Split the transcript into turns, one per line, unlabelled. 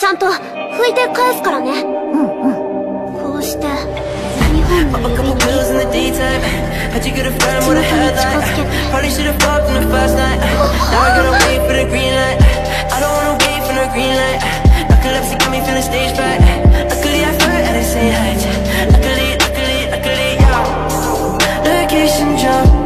ゃんと拭いて返すからね。こうして2本の指に指に近づけて。
Location drop